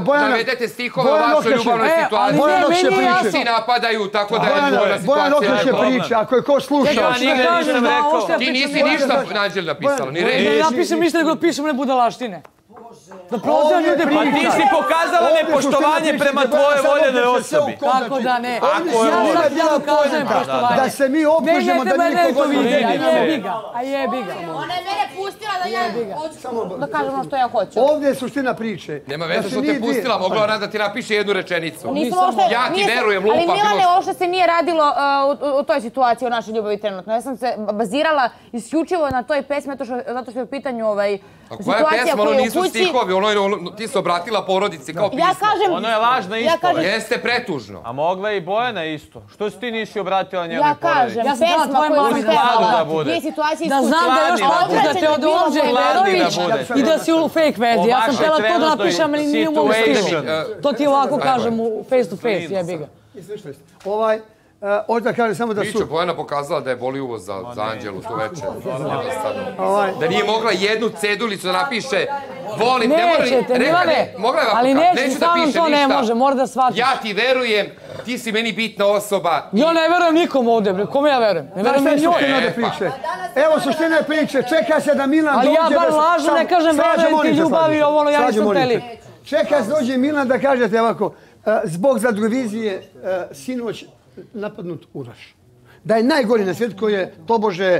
navedete stihove o vašoj ljubavnoj situaciji. Svi napadaju, tako da je ljubavna situacija. Bojan okreće priče, ako je ko slušao. Ti nisi ništa Anđeli napisala, ni reći. Ne napišem ništa, nego pišem ne budalaštine. Da prozivam ljude priča. Pa ti si pokazala nepoštovanje prema tvojoj voljenoj osobi. Kako da ne? Ja dokazujem poštovanje. Da se mi optužimo da niko vidi. A jebi ga. Ona je mene pustila da ja da kažem ono što ja hoću. Ovdje je suština priče. Nema veze što te pustila, mogla ona da ti napiše jednu rečenicu. Ja ti Nije verujem, se- lupa. Ali Milane, uopšte se nije radilo u toj situaciji, u našoj ljubavi trenutno. Ja sam se bazirala isključivo na toj pesmi, zato što je u pitanju A koja je situacija pesma, ono koja je u nisu kući. stihovi, ti se obratila porodici kao pismo. Ja kažem... Ono je lažna Ja kažem, ispovest. Jeste pretužno. A mogla je i Bojana isto. Što si ti nisi obratila njenoj ja porodici? kažem, Ja sam htjela pesma tvojoj koju mami sam da da pevala bude. je situacija iz Da kuće. znam da je još Stvarni kako da te od Orđe Verović i da si u fake verziji. Ja sam htjela to da napišem, ali nije u mom stilu. To ti ovako kažem u face to face, jebi ga. Ovdje kaže samo da Priča su... Bojana pokazala da je boli uvo za Anđelu to večer. Da nije mogla jednu cedulicu da napiše volim, ne mora... Nećete, Milane, ali nećete, sa mnom to ne može, mora da shvatiš. Ja ti verujem, ti si meni bitna osoba. Ja ne verujem nikom ovdje, bre, kome ja verujem? Ne verujem ni njoj. Evo suština priče, čeka se da Milan dođe... Ali ja bar lažno ne kažem verujem ti ljubavi, ovo ja nisam teli. Čeka se dođe Milan da kažete ovako, zbog zadrugvizije sinoć napadnut Uraš. Da je najgori na svijetu koji je tobože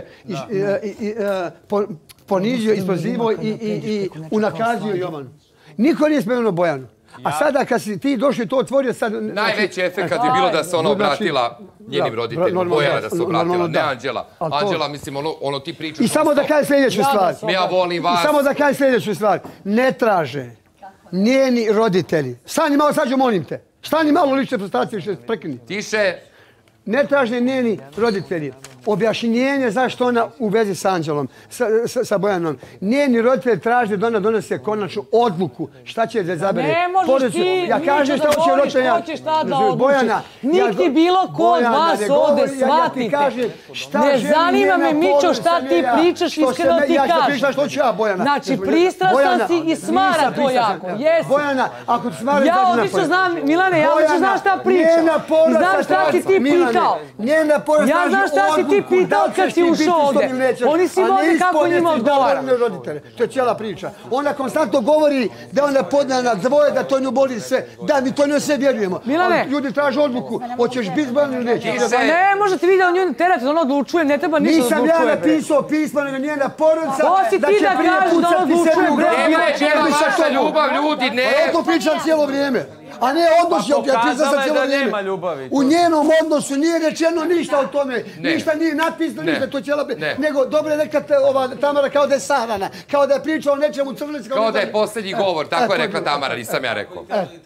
ponizio, isprozivao i unakazio Jovanu. Niko nije spomenuo Bojanu. A sada kad si ti došli to otvorio sad... Najveći efekat je bilo da se ona obratila njenim roditeljima. Bojana da se obratila, ne Anđela. Anđela, mislim, ono ti pričaš... I samo da kaže sljedeću stvar. Ja volim vas. I samo da kaže sljedeću stvar. Ne traže njeni roditelji. Stani malo, sad ću molim te. Stani malo lične prestacije, što prekini. Tiše. Ne traže njeni roditelji objašnjenje zašto ona u vezi s Anđelom, sa Bojanom. Njeni roditelji traže da ona donese konačnu odluku. Šta će da zabere? Ne možeš ti, ja kažem šta hoće roditelj. Hoćeš šta da odlučiš. Niti bilo ko od vas ovde shvatite. Ne zanima me, Mićo, šta ti pričaš, iskreno ti kažem. Ja ću kažem. pričati što ću ja, Bojana. Znači, pristrasan si i smara to jako. Jesi. Bojana, ako ti smara... Ja odlično znam, Milane, ja odlično znam šta pričam. I znam šta si ti pitao. Ja znam šta si ti pitao kad si ušao ovde. Oni si ovde kako njima odgovara. To je cijela priča. Ona konstantno govori da je ona podnana dvoje, da to nju boli sve. Da, mi to njoj sve vjerujemo. Milane. Ljudi traže odluku. Hoćeš biti Bojan ili neće? Ne možete vidjeti da nju terate, da ona odlučuje. Ne treba ništa da odlučuje. Nisam ja napisao pismo, nego njena porodica. To si ti da kažeš da ona odlučuje. Nema vaša ljubav, ljudi, ne. Ja to pričam cijelo vrijeme. A ne odnosi, ja pričam sam cijelo vrijeme. U njenom odnosu nije rečeno ništa o tome. Ništa nije napisano, ništa to cijela... Nego, dobro je rekla Tamara kao da je sahrana. Kao da je pričao o nečemu crnici. Kao da je posljednji govor, tako je rekla Tamara, nisam ja rekao.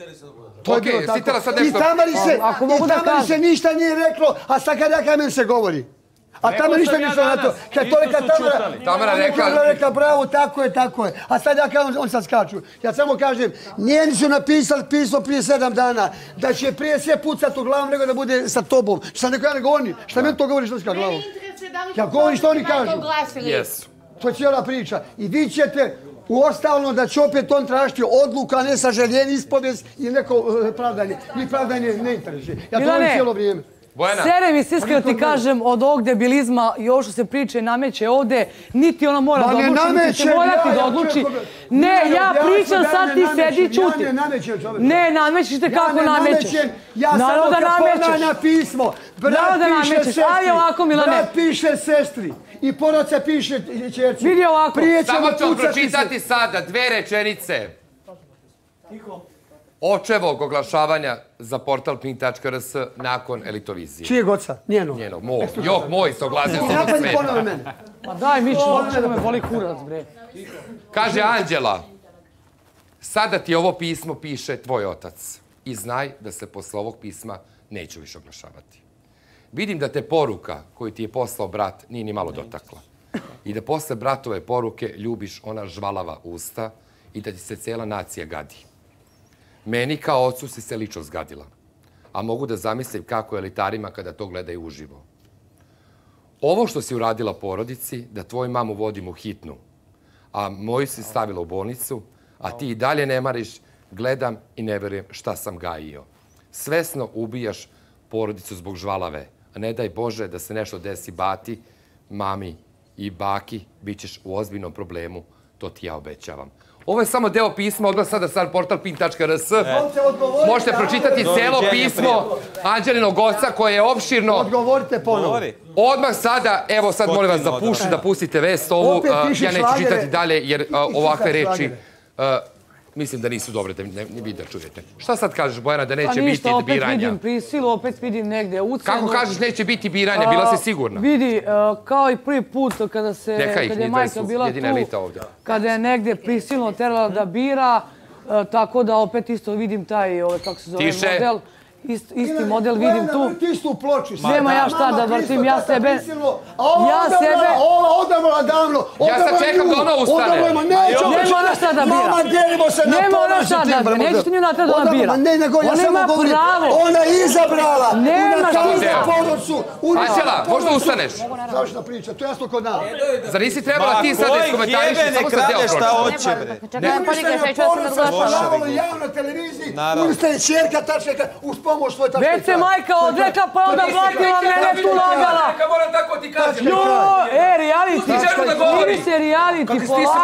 Okej, si tela sad I nešto... Tamari se ništa nije reklo, a sad kad ja kamen se govori. A tamo ništa ništa na to. Kad to rekla Tamara rekla bravo, tako je, tako je. A sad ja kažem, on sad skaču. Ja samo kažem, njeni su napisali pismo prije 7 dana da će prije sve pucati u glavu nego da bude sa tobom. Šta neko ja ne govorim? Šta meni to govori što si kao glavom? Ja govorim što oni kažu. To je cijela priča. I vi ćete uostalno da će opet on tražiti odluku, a ne sažaljenje, ispovijest i neko pravdanje. Ni pravdanje ne interesuje. Ja to govorim cijelo vrijeme. Sere mi se iskreno ti kažem od ovog debilizma i ovo što se priče nameće ovde, niti ona mora da odluči, niti će morati da odluči. Ne, ja pričam sad ti sedi čuti. Ne, namećeš te kako namećeš. Naravno da namećeš. Naravno da namećeš, ali ovako Milane. Brat piše sestri i porodica piše čerci. Vidi ovako. Samo ću pročitati sada 2 rečenice. Očevog oglašavanja za portal Pink.rs nakon Elitovizije. Čijeg oca? Njenog? Njenog, moj. Jok, moj se oglasio sa onog sveta. Pa daj, Mićo, da me boli kurac, bre. Kaže Anđela, sada ti ovo pismo piše tvoj otac. I znaj da se posle ovog pisma neću više oglašavati. Vidim da te poruka koju ti je poslao brat nije ni malo dotakla. I da posle bratove poruke ljubiš ona žvalava usta i da ti se cela nacija gadi. Meni kao ocu si se lično zgadila, a mogu da zamislim kako je elitarima kada to gledaju uživo. Ovo što si uradila porodici, da tvoju mamu vodim u hitnu, a moju si stavila u bolnicu, a ti i dalje ne mariš Gledam i ne verujem šta sam gajio. Svesno ubijaš porodicu zbog žvalave. A ne daj Bože da se nešto desi bati, mami i baki, bit ćeš u ozbiljnom problemu. To ti ja obećavam. Ovo je samo deo pisma, odmah sada sad portal pin.rs. Možete pročitati celo pismo Anđelinog oca koje je opširno. Odgovorite ponovo. Odmah sada, evo sad molim vas da pustite vest ovu. Ja neću čitati dalje jer ovakve reči mislim da nisu dobre da vi da čujete. Šta sad kažeš, Bojana, da neće biti biranja? Opet vidim prisilu, opet vidim negde ucenu. Kako kažeš neće biti biranja? Bila si sigurna? Vidi, kao i prvi put kada je majka bila tu, kada je negde prisilno terala da bira, tako da opet isto vidim taj, kako se zove, model. Isti model vidim tu. Istu ploču. Nema ja šta da vrtim, ja sebe... Odamla davno. Ja sad čekam da ona ustane. Nema ona šta da bira. Nema ona šta da bira. Nećete nju natrati da ona bira. Ona ima pravo. Ona je izabrala. Nema šta. Anđela, možda ustaneš? Završna priča, to je jasno kod nas. Zar nisi trebala ti sad iskomentariš samo sa deo pročita? Čekaj, podigaj se, ću ja sam odglašala. Javna televiziji, ustaje čerka tačneka uz pomoć svoje tačke. Već se majka odrekla pa onda blatila mene tu lagala. Neka moram tako ti kažem. Reality. Miri se reality,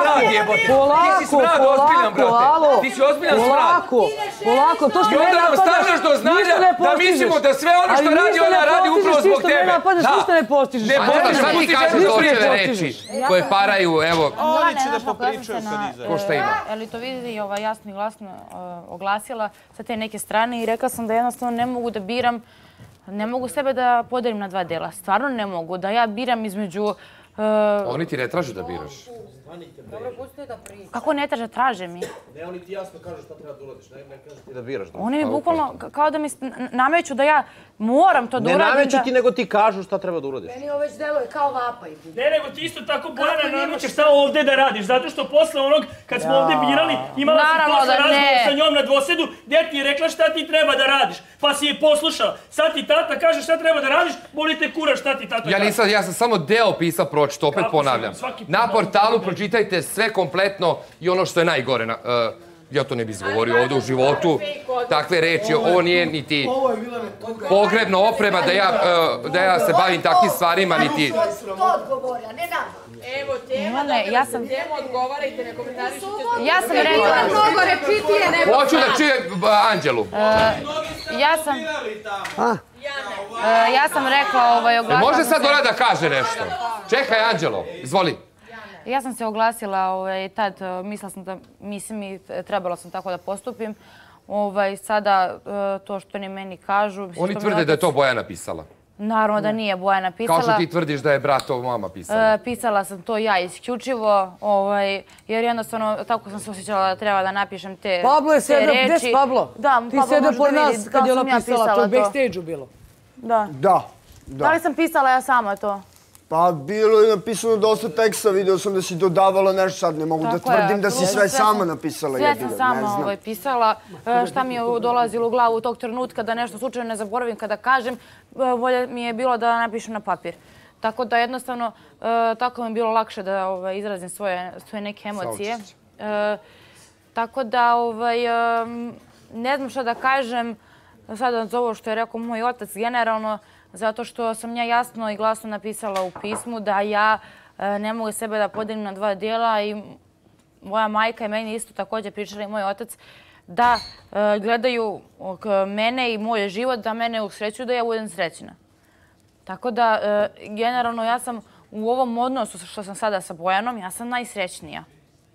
polako. Ti si ozbiljan smrad. Polako, to što ne napadaš, ništa ne postižeš. da mislimo da sve ono što radi ona radi upravo zbog tebe. Ne napadaš, ništa ne postižeš. Šta ti kažeš očeve reči koje paraju, evo... Oni će da popričaju kad izađe. Ko šta ima? Ali to vidi jasno i glasno oglasila sa te neke strane i rekla sam da jednostavno ne mogu da biram, ne mogu sebe da podelim na dva dela. Stvarno ne mogu da ja biram između... Oni ti ne traže da biraš. Kako ne traže? Traže mi. Ne, oni ti jasno kažu šta treba da uradiš, ne kažu ti da biraš. Oni mi bukvalno kao da mi nameću da ja moram to da uradim. Ne nameću ti, nego ti kažu šta treba da uradiš. Meni ovo već deluje kao vapaj. Ne, nego ti isto tako, Bojana, namećeš šta ovde da radiš. Zato što posle onog, kad smo ovde birali, imala si posle razgovor sa njom na dvosedu, gdje ti je rekla šta ti treba da radiš. Pa si je poslušala. Sad ti tata kaže šta treba da radiš, bolite kura šta ti tata kaže. Ja sam samo deo pisa pročito, opet ponavljam. Na portalu pročitajte sve kompletno i ono što je najgore. Ja to ne bih izgovorio ovdje u životu. Takve reči, ovo nije niti pogrebna oprema da ja se bavim takvim stvarima, niti... To odgovori, a ne nam. Evo tema, ja sam... Tema odgovarajte, ne komentarišite. Ja sam rekla... Mnogo rečitije nema. Hoću da čujem Anđelu. Ja sam rekla oglasila... Može sad ona da kaže nešto? Čekaj, Anđelo, izvoli. Ja sam se oglasila tad, mislila sam da, mislim, trebalo sam tako da postupim. Sada, to što oni meni kažu... Oni tvrde da je to Bojana pisala. Naravno da nije Bojana pisala. Kao što ti tvrdiš da je bratova mama pisala. Pisala sam to ja isključivo, jer jednostavno tako sam se osjećala da treba da napišem te reči. Pablo je sedeo, gdje si Pablo? Da, ti sedeo pored nas kad je ona pisala, to je backstage-u bilo. Da. Da li sam pisala ja sama to? Pa bilo je napisano dosta teksta, vidio sam da si dodavala nešto, sad ne mogu da tvrdim da si sve sama napisala. Sve sam sama pisala, šta mi je dolazilo u glavu u tog trenutka da nešto slučajno ne zaboravim kada kažem, volje mi je bilo da napišem na papir. Tako da jednostavno, tako mi je bilo lakše da izrazim svoje neke emocije. Tako da, ne znam šta da kažem, sada za ovo što je rekao moj otac generalno, zato što sam ja jasno i glasno napisala u pismu da ja ne mogu sebe da podelim na dva dijela i moja majka i meni isto također pričala i moj otac da gledaju mene i moj život, da mene usrećuju, da ja budem srećna. Tako da, generalno, ja sam u ovom odnosu što sam sada sa Bojanom, ja sam najsrećnija.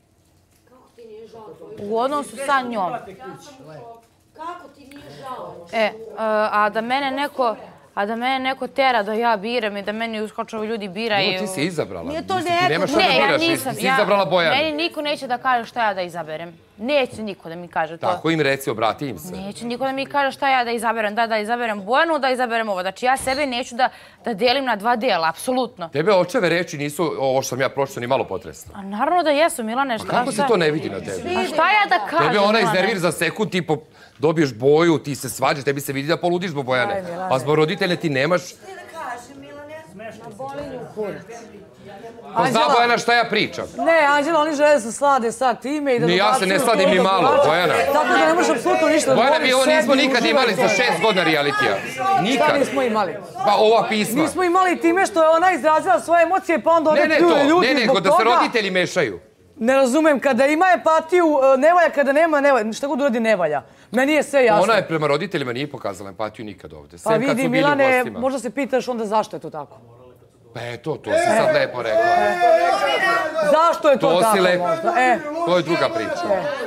U odnosu sa njom. Kako ti nije žao? A da mene neko tera da ja biram i da meni uskočovi ljudi biraju... Ti si izabrala. Nije to Ne, ja nisam. Ti si izabrala Bojanu. Meni niko neće da kaže šta ja da izaberem. Neće niko da mi kaže to. Tako im reci, obrati im se. Neće niko da mi kaže šta ja da izaberem. Da izaberem Bojanu, da izaberem ovo. Znači ja sebe neću da delim na dva dela, apsolutno. Tebe očeve reči nisu, ovo što sam ja pročito, ni malo potresno. A naravno da jesu, Milane. A kako se to ne vidi na tebi? A šta ja da kažem? Tebe ona iznervir za sekund, ti dobiješ boju, ti se svađaš, tebi se vidi da poludiš zbog Bojane. A zbog roditelja ti nemaš... Šta da kažem, Milane? Na bolinju kurac. Pa zna Bojana šta ja pričam. Ne, Anđela, oni žele da se slade sad time i da... Ni ja se ne sladim ni malo, Bojana. Tako da ne možeš apsolutno ništa da govoriš. Bojana, mi ovo nismo nikad imali za 6 godina realitija. Nikad. Šta nismo imali? Pa ova pisma. Nismo imali time što je ona izrazila svoje emocije, pa onda ovdje pljuju ljudi ne, zbog nego da se roditelji mešaju. Ne razumem, kada ima empatiju, ne valja, kada nema, ne valja. Šta god uradi, ne valja. Meni je sve jasno. Ona je prema roditeljima nije pokazala empatiju nikad ovdje. Pa vidi, Milane, možda se pitaš onda zašto je to tako. Pa eto, to si sad lepo rekla. Zašto je to tako? To si lepo. To je druga priča.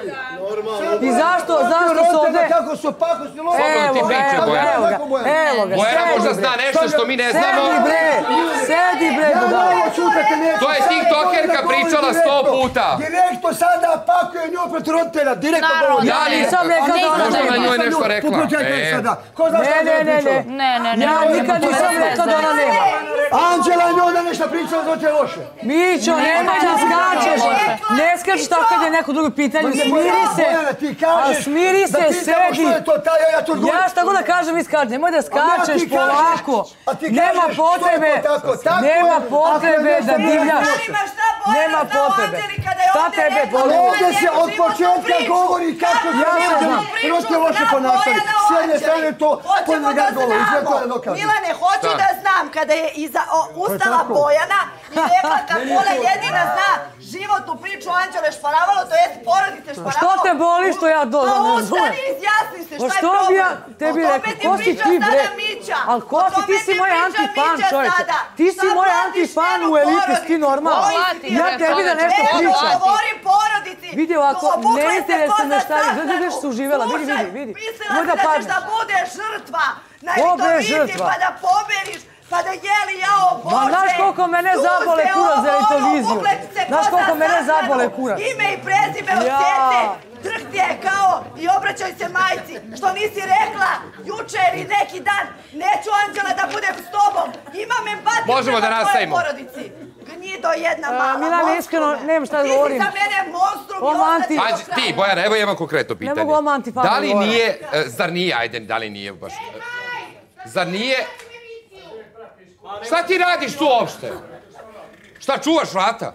I zašto se ovdje... Kako su pakosni loši? Slobodno ti priče, Bojana. Evo ga, Bojana možda zna nešto što mi ne znamo. Sedi bre, budala. To je tiktokerka pričala 100 puta. Direktno sada pakuje nju protiv roditelja, direktno govori. Ja nisam rekla da ona možda na njoj nešto rekla. Ko zna šta je pričala? Ne. Ja nikad nisam rekla da ona nema. Anđela je njoj da nešto pričala, to ti je loše. Mićo, nemoj da skačeš. Ne skačeš tako kad je neko drugo pitanje. Smiri se. A smiri se, sedi. Ja šta god da kažem, vi skačeš. Nemoj da skačeš polako. Nema potrebe. Nema potrebe da divljaš. Nema potrebe. Šta tebe boli? Ovdje se od početka govori kako se roditelji loše ponašali. S jedne strane to, podne ga govori. Milane, hoću da znam kada je ustala Bojana i rekla kad Pola jedina zna životnu priču Anđele Šparavalo, to jest porodice Šparavalo. Što te boli što ja dodam? Pa ustani i izjasni se, šta je problem? Tebi rekao, ko si ti bre? Ali ko si, ti si moj antifan čovječe. Ti si moj antifan u Eliti, ti normalno. Ja tebi da nešto pričam. Govori porodici. Vidi ovako, ne interesuje me šta je, gdje su živjela, vidi. Mislila si da ćeš da budeš žrtva. Na Elitoviti pa da poberiš. Pa da jeli jao Bože! Ma znaš koliko mene zabole kurac za Elitoviziju? Znaš koliko mene zabole kurac? Ime i prezime od tete, drhti je kao i obraćaj se majci. Što nisi rekla jučer i neki dan, neću Anđela da budem s tobom. Imam empatiju prema tvojoj porodici. Gnido jedna mala. Milane, iskreno, nemam šta da govorim. Ti si za mene monstrum i ostati. Ti, Bojana, evo imam konkretno pitanje. Ne mogu vam antifan da li nije, zar nije, ajde, da li nije baš... Zar nije... Šta ti radiš tu uopšte? Šta, čuvaš vrata?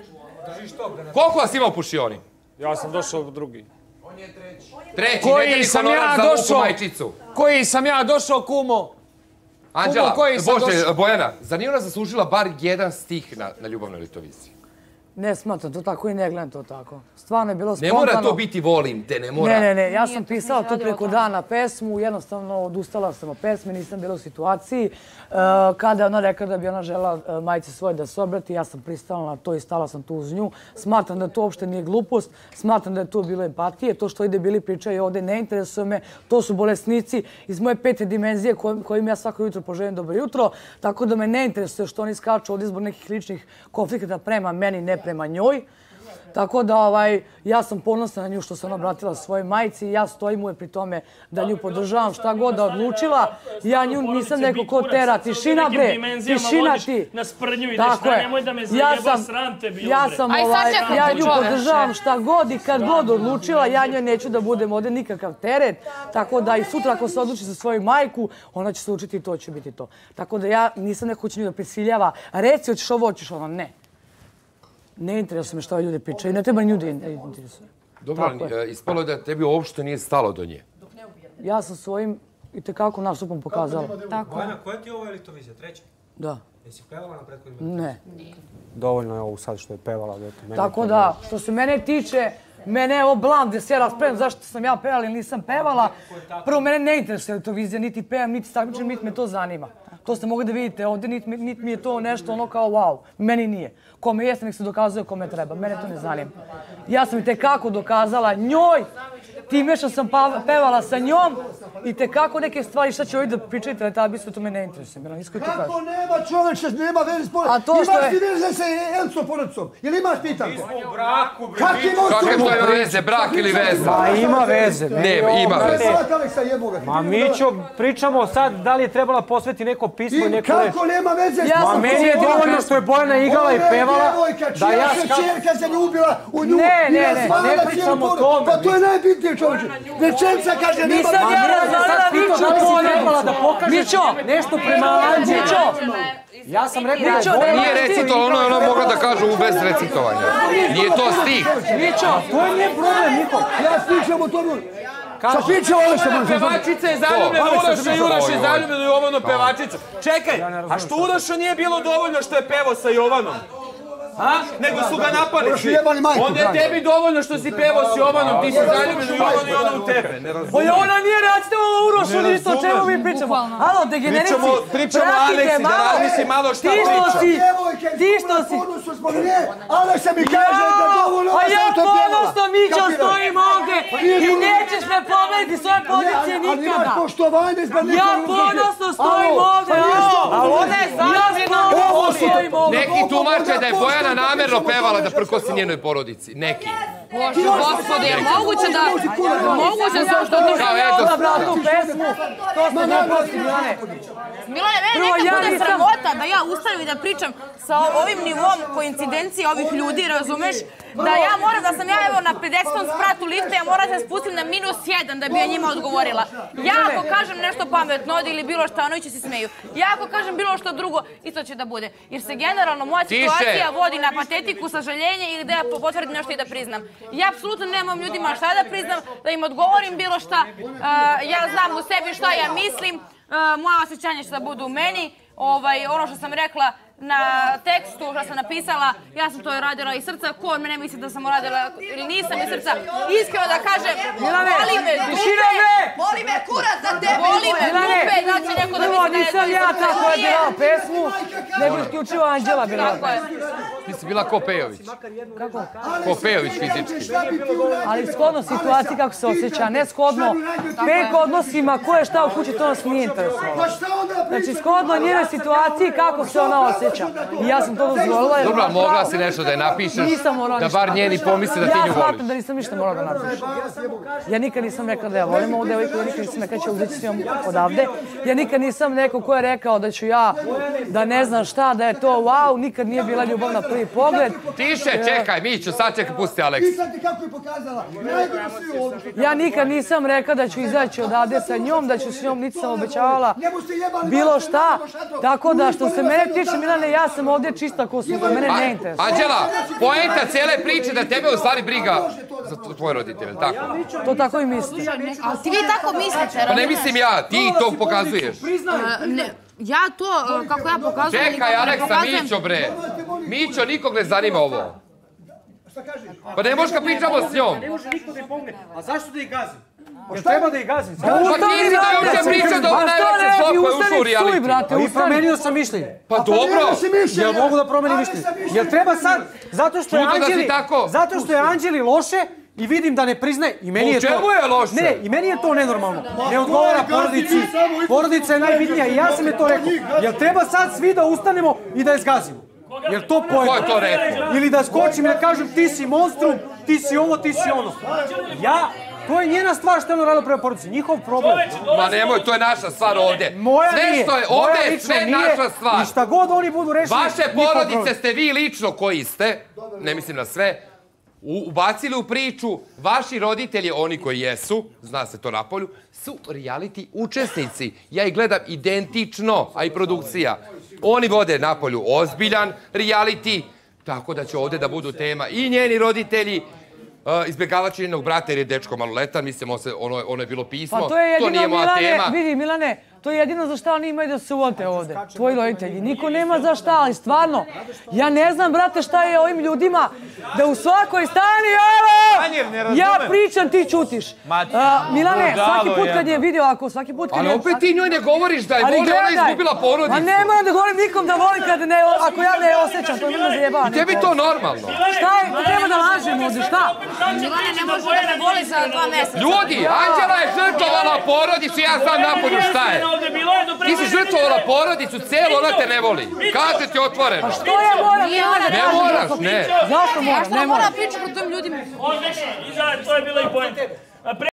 Koliko vas ima u pušioni? Ja sam došao drugi. On je treći. Koji sam ja došao? Koji sam ja došao, kumo? Anđela, Bojana, zar nije ona zaslužila bar jedan stih na Ljubavnoj Elitoviziji? Ne smatram to tako i ne gledam to tako. Stvarno je bilo spontano. Ne mora to biti volim te, ne mora. Ne, ja sam pisala to preko dana pesmu, jednostavno odustala sam od pesme, nisam bila u situaciji. Kada je ona rekla da bi ona žela majci svoje da se obrati, ja sam pristala na to i stala sam tu uz nju. Smatram da to uopšte nije glupost, smatram da je to bilo empatije. To što ide bili pričaju ovdje ne interesuje me. To su bolesnici iz moje 5. dimenzije kojim ja svako jutro poželim dobro jutro. Tako da me ne interesuje što oni skaču ovdje zbog nekih ličnih konflikata prema meni, ne prema njoj. Tako da ja sam ponosna na nju što sam obratila svojoj majci i ja stojim uvijek pri tome da nju podržavam šta god da odlučila. Ja nju nisam neko ko tera. Tišina bre, tišina ti. Tako je. Ja nju podržavam šta god i kad god odlučila. Ja njoj neću da budem ovdje nikakav teret. Tako da i sutra ako se odluči za svoju majku, ona će se učiti i to će biti to. Tako da ja nisam neko ko će nju da prisiljava. Reci, hoćeš ovo, hoćeš ono, ne. Ne interesuje me što ljudi pričaju, ne treba ljudi interesuje. Dobro, ispalo je da tebi uopšte nije stalo do nje. Ja sam svojim i tekako nastupom pokazala. Bojana, koja ti je ovo Elitovizija? Treća? Da. Jesi pevala na prethodnim? Ne. Dovoljno je ovo sad što je pevala. Tako da, što se mene tiče, mene je ovo blam gdje se ja raspravljam zašto sam ja pevala ili nisam pevala. Prvo, mene ne interesuje Elitovizija, niti pevam, niti takmičim, niti me to zanima. To ste mogli da vidite ovdje, niti mi je to nešto ono kao wow. Meni nije. Kome jeste, nek se dokazuje kome treba. Mene to ne zanima. Ja sam i tekako dokazala njoj, time što sam pevala sa njom i tekako neke stvari šta će ovdje da pričajte, ali tada bi se to me ne interesuje. Kako nema čoveče, nema veze s porodicom? Imaš ti veze sa Elcom porodicom? Ili imaš pitanke? Mi smo u braku, bre. Kakve to ima veze, brak ili veza? Ma ima veze. Ne, ima veze. Ma Mićo, pričamo sad da li je trebala posveti neko pismo i neku reč. Kako nema veze? Ma meni je dovoljno što je Bojana igrala i pevala. Da ja čerka se ljubila u nju. Ne pričamo o tome. Pa to je najbitnije čovječe. Večerca kaže nema... Nisam ja razvalila Miću to ne. Da pokažeš nešto prema Anđeli. Ja sam rekao da je Nije recitovano, ona mogla da kaže u bez recitovanja. Nije to stih. Mićo, to nije problem, Niko. Ja pričam o tomu. Šta pričao Aleksa? Pevačica je zaljubljena u Uroša i Uroš je zaljubljen u Jovanu pevačicu. Čekaj, a što Urošu nije bilo dovoljno što je pevao sa Jovanom? Nego su ga napali svi. Onda je tebi dovoljno što si pevao s Jovanom, ti si zaljubljen u Jovanu i ona u tebe. Ona nije recitovala Urošu ništa, o čemu mi pričamo? Alo, degenerici, Pričamo o Aleksi, da razmisli malo šta priča. Ti što si... Aleksa mi kaže da dovoljno... A ja ponosno, Mićo, stojim ovdje i nećeš me pobediti s ove pozicije nikada. Ja ponosno stojim ovdje, A ona je zaljubljena u Urošu. Neki tumače da je Bojana namerno pevala da prkosi njenoj porodici. Neki. Bože, gospode, je moguće da... Moguće da što ti... Da bratu pesmu, to smo naprosti, Milane. Milane, mene nekad bude sramota da ja ustanem i da pričam sa ovim nivom koincidencije ovih ljudi, razumeš? Da ja moram, da sam ja evo na 50. spratu lifta, ja moram da se spustim na -1 da bi ja njima odgovorila. Ja ako kažem nešto pametno ili bilo šta, oni će se smeju. Ja ako kažem bilo što drugo, isto će da bude. Jer se generalno moja situacija vodi na patetiku, sažaljenje ili da ja potvrdim nešto i da priznam. Ja apsolutno nemam ljudima šta da priznam, da im odgovorim bilo šta. Ja znam u sebi šta ja mislim, moja osjećanja će da budu u meni. Ono što sam rekla na tekstu, što sam napisala, ja sam to radila iz srca. Ko od mene misli da sam radila ili nisam iz srca? Iskreno da kažem, boli me dupe, boli me kurac za tebe, boli me dupe, da će neko da misli da je to iz ja tako je birala pesmu, nego isključivo Anđela birala. Ti si bila ko Pejović. Kako? Ko Pejović fizički. Ali shodno situaciji kako se osjeća, ne shodno peko odnosima, ko je šta u kući, to nas nije interesovalo. Znači, shodno njenoj situaciji kako se ona osjeća. I ja sam to dozvolila. Dobro, mogla si nešto da je napišeš, da bar njeni pomisle da ti nju voliš. Ja shvatam da nisam ništa morala da napišem. Ja nikad nisam rekla da ja volim ovu devojku, ja nikad nisam rekla da ću uzeti svijom odavde. Ja nikad nisam neko ko je rekao da ću ja, da ne znam šta, da je to wow, nikad nije bila ljubav na prvi pogled. Tiše, čekaj, Miću, sad čekaj, pusti Aleks. Ja nikad nisam rekla da ću izaći odavde sa njom, da ću s njom, niti sam obećavala bilo šta. Tako da, što se mene tiče, Milane, ja sam ovdje čista ko su, da mene ne interesuje. Anđela, poenta cijele priče da tebe u stvari briga za tvoje roditelje, tako? To tako i misliš. Ali ti vi tako mislite? Pa ne mislim ja, ti to pokazuješ. Ja to, kako ja pokazujem... Čekaj, Aleksa, Mićo, bre. Mićo, nikog ne zanima ovo. Pa ne možeš kad pričamo s njom. Ne može niko da je pomogne. A zašto da ih gazim? Jel treba da ih gazim? Pa ti si da je uopće priča da ovo najveće zlo koje ušao u reality. I promenio sam mišljenje. Pa dobro. Jel mogu da promenim mišljenje? Jel treba sad, zato što je Anđeli loše, i vidim da ne priznaje, i meni je to... U čemu je loše? Ne, i meni je to nenormalno. Ne odgovara porodici. Porodica je najbitnija i ja sam je to rekao. Jel treba sad svi da ustanemo i da je zgazimo? Jel to pojma? Ko je to rekao? Ili da skočim i da kažem ti si monstrum, ti si ovo, ti si ono. To je njena stvar što je ono radila prema porodici. Njihov problem. Ma nemoj, to je naša stvar ovdje. Moja nije. Sve što je ovdje je sve naša stvar. I šta god oni budu rešili, vaše porodice ste vi lično koji ste, ne mislim na sve, ubacili u priču, vaši roditelji, oni koji jesu, zna se to napolju, su reality učesnici. Ja ih gledam identično, a i produkcija. Oni vode napolju ozbiljan reality, tako da će ovdje da budu tema i njeni roditelji, izbjegavač njenog brata jer je dečko maloletan, mislim, ono je bilo pismo, to nije moja tema. Vidi, Milane, to je jedino za šta oni imaju da se uvote ovdje, tvoji roditelji. Niko nema za šta, ali stvarno, ja ne znam, brate, šta je ovim ljudima da u svakoj stani, ja pričam, ti čutiš. Milane, svaki put kad je video, ako svaki put kad je... Ali opet ti njoj ne govoriš da je voli, ona je izgubila porodicu. A ne moram da govorim nikom da voli ako ja ne osjećam, to nema zajebava. I tebi to normalno. Šta je, to treba da lažem ovdje, šta? Milane, ne može da me voli za 2 mjeseca. Ljudi, Anđela je žrtvovala porodicu, ja sam napolju šta je. Ti si žrtvovala porodicu, cijelo ona te ne voli. Kaže ti otvoreno. A što ja moram? Ne moraš, ne. Zašto moram? Ja što moram pričati o tim ljudima? To je bila i poenta.